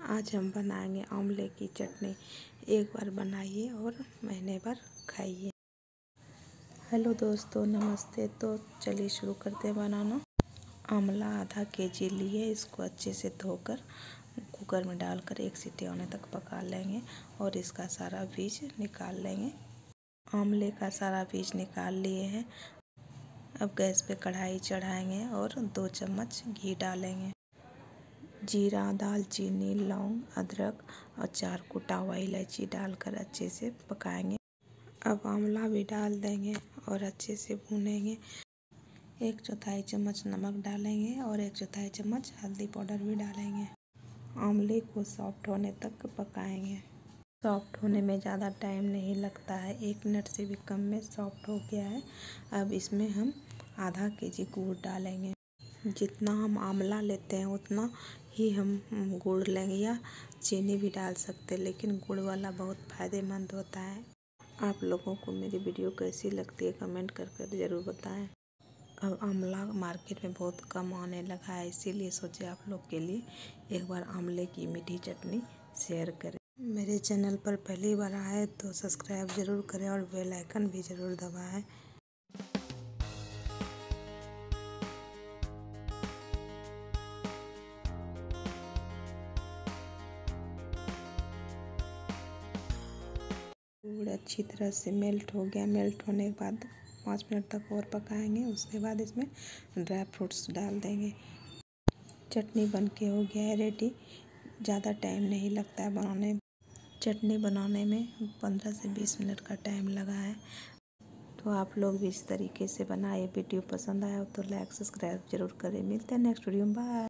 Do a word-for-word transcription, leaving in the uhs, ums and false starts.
आज हम बनाएंगे आंवले की चटनी। एक बार बनाइए और महीने भर खाइए। हेलो दोस्तों, नमस्ते। तो चलिए शुरू करते हैं बनाना। आंवला आधा केजी लिए, इसको अच्छे से धोकर कुकर में डालकर एक सीटी आने तक पका लेंगे और इसका सारा बीज निकाल लेंगे। आंवले का सारा बीज निकाल लिए हैं। अब गैस पे कढ़ाई चढ़ाएंगे और दो चम्मच घी डालेंगे। जीरा, दालचीनी, लौंग, अदरक और चार कुटा हुआ इलायची डालकर अच्छे से पकाएंगे। अब आंवला भी डाल देंगे और अच्छे से भूनेंगे। एक चौथाई चम्मच नमक डालेंगे और एक चौथाई चम्मच हल्दी पाउडर भी डालेंगे। आंवले को सॉफ्ट होने तक पकाएंगे। सॉफ्ट होने में ज़्यादा टाइम नहीं लगता है, एक मिनट से भी कम में सॉफ्ट हो गया है। अब इसमें हम आधा केजी गुड़ डालेंगे। जितना हम आंवला लेते हैं उतना ही हम गुड़ लेंगे, या चीनी भी डाल सकते हैं, लेकिन गुड़ वाला बहुत फ़ायदेमंद होता है। आप लोगों को मेरी वीडियो कैसी लगती है कमेंट कर कर ज़रूर बताएं। अब आंवला मार्केट में बहुत कम आने लगा है, इसीलिए सोचे आप लोग के लिए एक बार आंवले की मीठी चटनी शेयर करें। मेरे चैनल पर पहली बार आए तो सब्सक्राइब ज़रूर करें और बेल आइकन भी ज़रूर दबाएं। गुड़ अच्छी तरह से मेल्ट हो गया। मेल्ट होने के बाद पाँच मिनट तक और पकाएंगे। उसके बाद इसमें ड्राई फ्रूट्स डाल देंगे। चटनी बनके हो गया है रेडी। ज़्यादा टाइम नहीं लगता है बनाने। चटनी बनाने में पंद्रह से बीस मिनट का टाइम लगा है। तो आप लोग भी इस तरीके से बनाइए। वीडियो पसंद आया हो तो लाइक सब्सक्राइब जरूर करें। मिलते हैं नेक्स्ट वीडियो में। बाय।